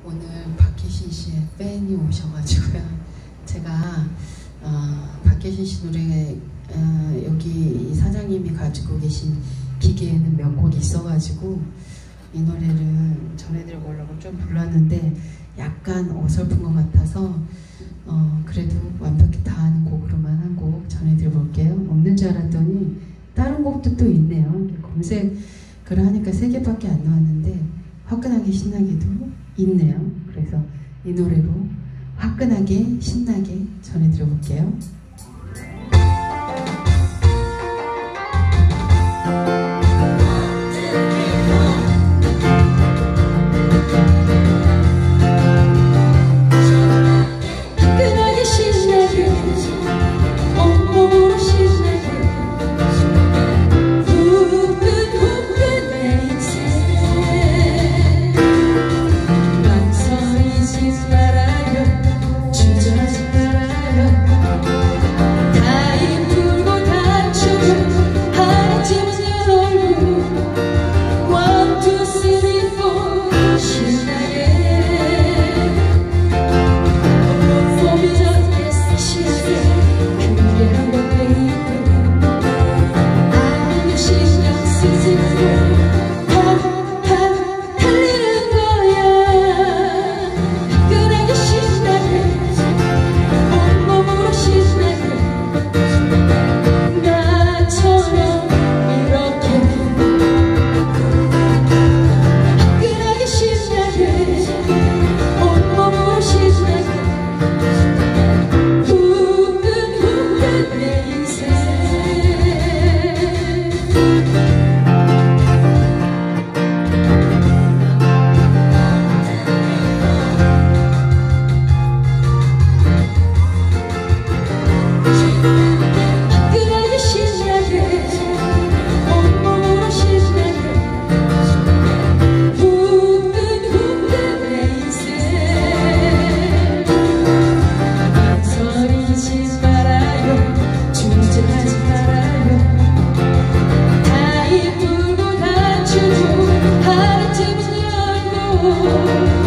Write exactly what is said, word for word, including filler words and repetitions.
오늘 박혜신 씨의 팬이 오셔가지고요. 제가 어, 박혜신 씨 노래 어, 여기 이 사장님이 가지고 계신 기계에는 몇 곡 있어가지고 이 노래를 전해드려보려고 좀 불렀는데 약간 어설픈 것 같아서 어, 그래도 완벽히 다 아는 곡으로만 한 곡 전해드려볼게요. 없는 줄 알았더니 다른 곡도 또 있네요. 검색을 하니까 세 개밖에 안 나왔는데 화끈하게 신나게도 있네요. 그래서 이 노래로 화끈하게 신나게 전해드려볼게요. Oh